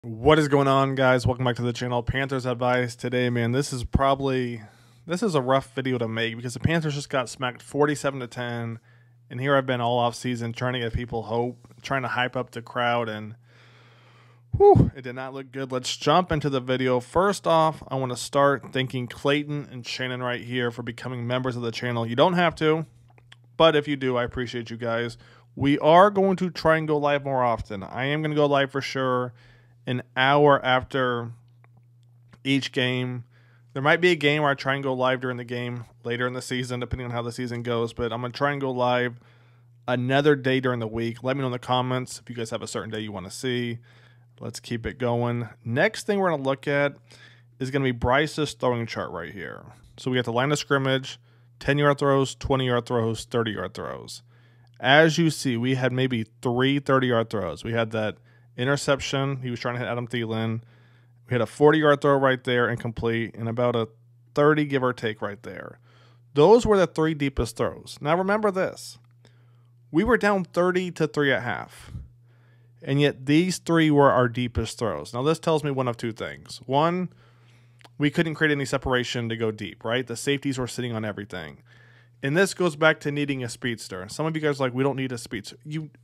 What is going on, guys? Welcome back to the channel. Panthers advice today, man. This is a rough video to make because the Panthers just got smacked 47-10, and here I've been all off season trying to get people hope, trying to hype up the crowd, and it did not look good. Let's jump into the video. First off, I want to start thanking Clayton and Shannon right here for becoming members of the channel. You don't have to, but if you do, I appreciate you guys. We are going to try and go live more often. I am going to go live for sure an hour after each game. There might be a game where I try and go live during the game later in the season, depending on how the season goes, but I'm going to try and go live another day during the week. Let me know in the comments if you guys have a certain day you want to see. Let's keep it going. Next thing we're going to look at is going to be Bryce's throwing chart right here. So we got the line of scrimmage, 10-yard throws, 20-yard throws, 30-yard throws. As you see, we had maybe 3 30-yard throws. We had that interception. He was trying to hit Adam Thielen. We had a 40-yard throw right there, incomplete, and about a 30 give or take right there. Those were the 3 deepest throws. Now remember this. We were down 30-3 at half, and yet these 3 were our deepest throws. Now this tells me one of 2 things. One, we couldn't create any separation to go deep, right? The safeties were sitting on everything. And this goes back to needing a speedster. Some of you guys are like, we don't need a speedster.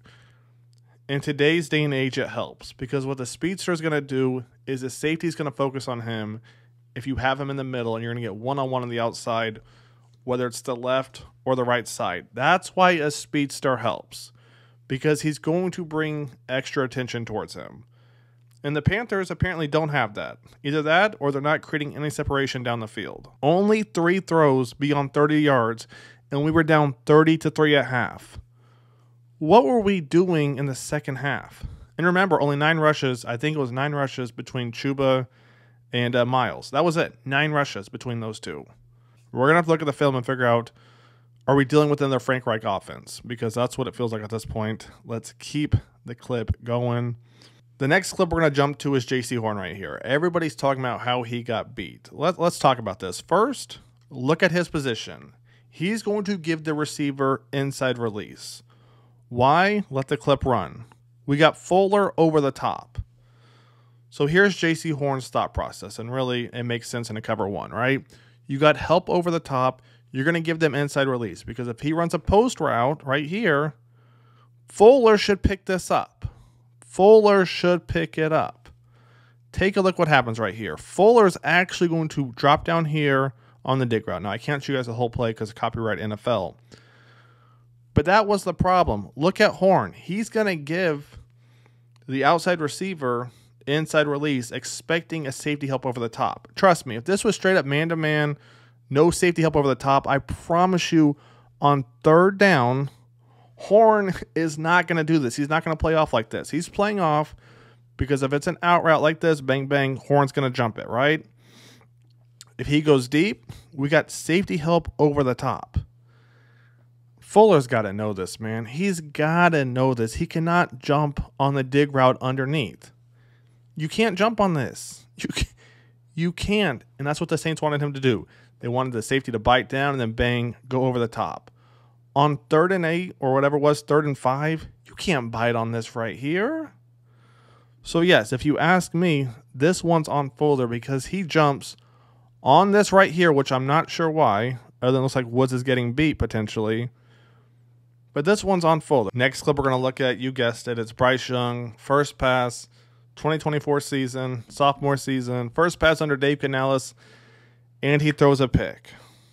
In today's day and age, it helps because what the speedster is going to do is the safety is going to focus on him. If you have him in the middle and you're going to get one-on-one on the outside, whether it's the left or the right side. That's why a speedster helps, because he's going to bring extra attention towards him. And the Panthers apparently don't have that. Either that or they're not creating any separation down the field. Only 3 throws beyond 30 yards, and we were down 30-3 at half. What were we doing in the second half? And remember, only 9 rushes. I think it was 9 rushes between Chuba and Miles. That was it. 9 rushes between those 2. We're going to have to look at the film and figure out, are we dealing within their Frank Reich offense? Because that's what it feels like at this point. Let's keep the clip going. The next clip we're going to jump to is J.C. Horn right here. Everybody's talking about how he got beat. Let's talk about this. First, look at his position. He's going to give the receiver inside release. Why? Let the clip run. We got Fuller over the top. So here's J.C. Horn's thought process, and really it makes sense in a cover 1, right? You got help over the top. You're going to give them inside release because if he runs a post route right here, Fuller should pick this up. Fuller should pick it up. Take a look what happens right here. Fuller's actually going to drop down here on the dig route. Now, I can't show you guys the whole play because of copyright NFL. But that was the problem. Look at Horn. He's going to give the outside receiver inside release, expecting a safety help over the top. Trust me, if this was straight up man-to-man, no safety help over the top, I promise you on 3rd down, Horn is not going to do this. He's not going to play off like this. He's playing off because if it's an out route like this, bang, bang, Horn's going to jump it, right? If he goes deep, we got safety help over the top. Fuller's got to know this, man. He's got to know this. He cannot jump on the dig route underneath. You can't jump on this. You can't. And that's what the Saints wanted him to do. They wanted the safety to bite down and then bang, go over the top. On 3rd and 8 or whatever it was, 3rd and 5, you can't bite on this right here. So yes, if you ask me, this one's on Fuller because he jumps on this right here, which I'm not sure why, other than it looks like Woods is getting beat potentially. But this one's on Fuller. Next clip we're going to look at, you guessed it, it's Bryce Young, first pass, 2024 season, sophomore season, first pass under Dave Canales, and he throws a pick.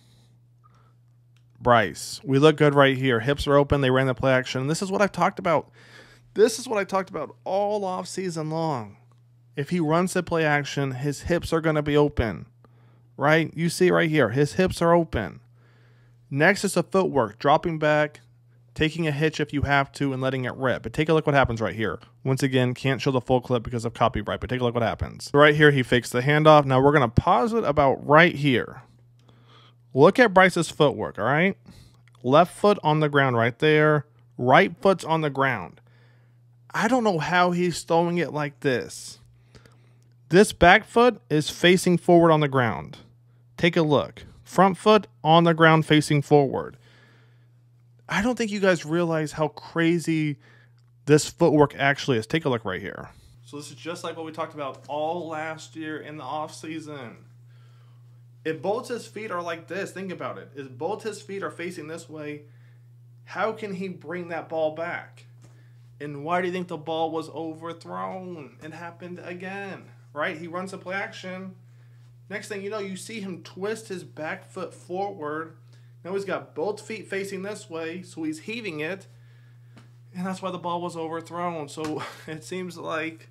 Bryce, we look good right here. Hips are open. They ran the play action. This is what I've talked about. This is what I talked about all off season long. If he runs the play action, his hips are going to be open, right? You see right here, his hips are open. Next is the footwork, dropping back, taking a hitch if you have to, and letting it rip. But take a look what happens right here. Once again, can't show the full clip because of copyright, but take a look what happens. Right here, he fakes the handoff. Now we're going to pause it about right here. Look at Bryce's footwork, all right? Left foot on the ground right there. Right foot's on the ground. I don't know how he's throwing it like this. This back foot is facing forward on the ground. Take a look. Front foot on the ground facing forward. I don't think you guys realize how crazy this footwork actually is. Take a look right here. So So this is just like what we talked about all last year in the offseason. If both his feet are like this, think about it. If both his feet are facing this way, how can he bring that ball back? And why do you think the ball was overthrown? It happened again, right? He runs a play action. Next thing you know, you see him twist his back foot forward. Now he's got both feet facing this way, so he's heaving it. And that's why the ball was overthrown. So it seems like,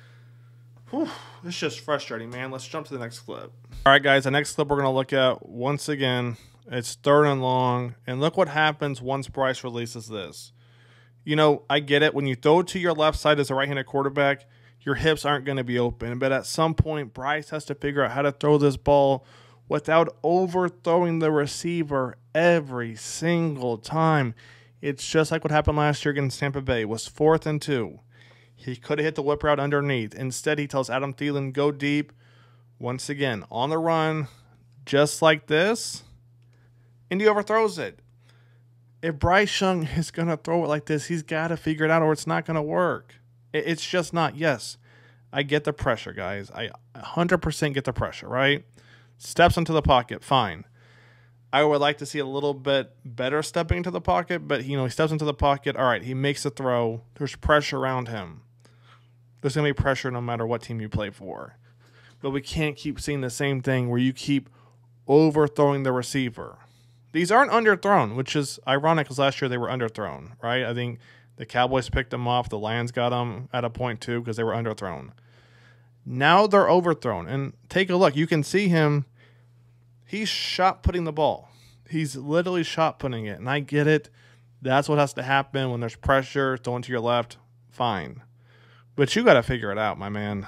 it's just frustrating, man. Let's jump to the next clip. All right, guys, the next clip we're going to look at, once again, it's 3rd and long. And look what happens once Bryce releases this. You know, I get it. When you throw to your left side as a right-handed quarterback, your hips aren't going to be open. But at some point, Bryce has to figure out how to throw this ball without overthrowing the receiver every single time. It's just like what happened last year against Tampa Bay. It was 4th and 2. He could have hit the whip route underneath. Instead, he tells Adam Thielen, go deep. Once again, on the run, just like this. And he overthrows it. If Bryce Young is going to throw it like this, he's got to figure it out or it's not going to work. It's just not. Yes, I get the pressure, guys. I 100% get the pressure, right? Steps into the pocket, fine. I would like to see a little bit better stepping into the pocket, but, he steps into the pocket. All right, he makes a throw. There's pressure around him. There's going to be pressure no matter what team you play for. But we can't keep seeing the same thing where you keep overthrowing the receiver. These aren't underthrown, which is ironic because last year they were underthrown, right? I think the Cowboys picked them off. The Lions got them at a point too because they were underthrown. Now they're overthrown. And take a look. You can see him. He's shot putting the ball. He's literally shot putting it. And I get it. That's what has to happen when there's pressure. Throwing to your left, fine. But you got to figure it out, my man.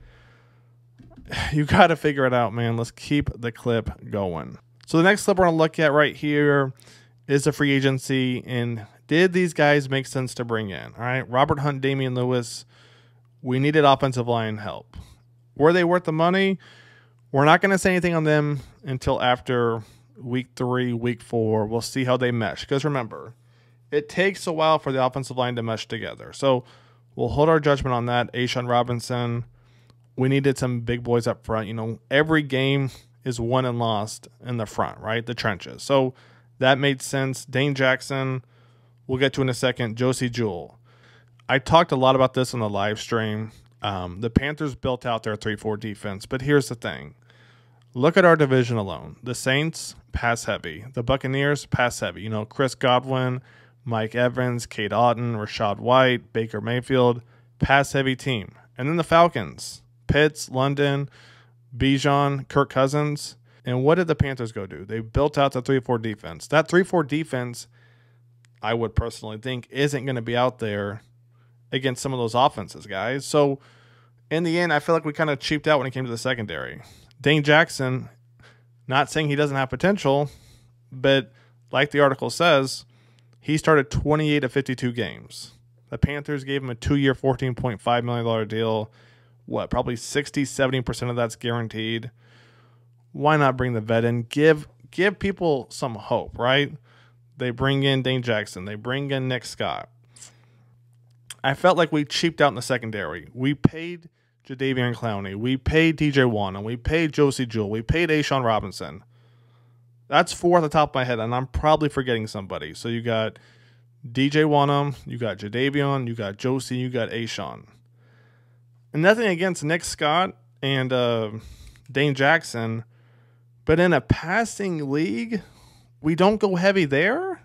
You got to figure it out, man. Let's keep the clip going. So the next clip we're going to look at right here is the free agency. And did these guys make sense to bring in? All right, Robert Hunt, Damian Lewis. We needed offensive line help. Were they worth the money? We're not going to say anything on them until after week 3, week 4. We'll see how they mesh. Because remember, it takes a while for the offensive line to mesh together. So we'll hold our judgment on that. A'Shawn Robinson, we needed some big boys up front. Every game is won and lost in the front, right? The trenches. So that made sense. Dane Jackson, we'll get to in a second. Josie Jewell. I talked a lot about this on the live stream. The Panthers built out their 3-4 defense, but here's the thing. Look at our division alone. The Saints, pass heavy. The Buccaneers, pass heavy. Chris Godwin, Mike Evans, Kate Otten, Rashad White, Baker Mayfield, pass heavy team. And then the Falcons, Pitts, London, Bijan, Kirk Cousins. And what did the Panthers go do? They built out the 3-4 defense. That 3-4 defense, I would personally think, isn't going to be out there against some of those offenses, guys. So in the end, I feel like we kind of cheaped out when it came to the secondary. Dane Jackson, not saying he doesn't have potential, but like the article says, he started 28 of 52 games. The Panthers gave him a 2-year, $14.5 million deal. Probably 60-70% of that's guaranteed. Why not bring the vet in? Give people some hope, right? They bring in Dane Jackson. They bring in Nick Scott. I felt like we cheaped out in the secondary. We paid Jadeveon Clowney. We paid DJ Wonnum. We paid Josie Jewell. We paid A'Shawn Robinson. That's 4 off the top of my head, and I'm probably forgetting somebody. So you got DJ Wonnum, you got Jadeveon, you got Josie, you got A'Shawn. And nothing against Nick Scott and Dane Jackson, but in a passing league, we don't go heavy there.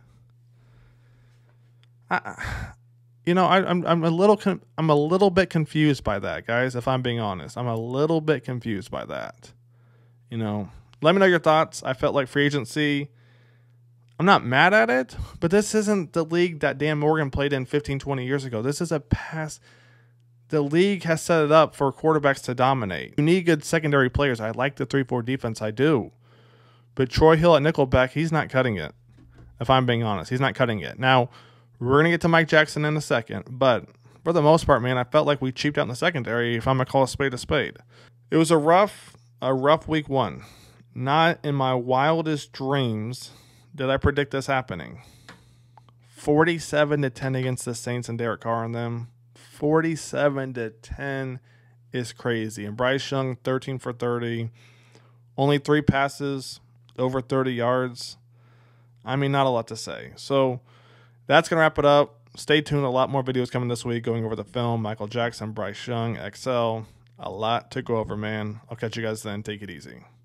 I'm a little bit confused by that, guys. If I'm being honest, I'm a little bit confused by that. Let me know your thoughts. I felt like free agency. I'm not mad at it, but this isn't the league that Dan Morgan played in 15, 20 years ago. This is a pass. The league has set it up for quarterbacks to dominate. You need good secondary players. I like the 3-4 defense. I do. But Troy Hill at nickelback, he's not cutting it. If I'm being honest, he's not cutting it. Now, we're going to get to Mike Jackson in a second. But for the most part, man, I felt like we cheaped out in the secondary if I'm going to call a spade a spade. It was a rough week 1. Not in my wildest dreams did I predict this happening. 47-10 against the Saints and Derek Carr on them. 47-10 is crazy. And Bryce Young, 13 for 30. Only 3 passes, over 30 yards. I mean, not a lot to say. So that's going to wrap it up. Stay tuned. A lot more videos coming this week going over the film. Michael Jackson, Bryce Young, XL. A lot to go over, man. I'll catch you guys then. Take it easy.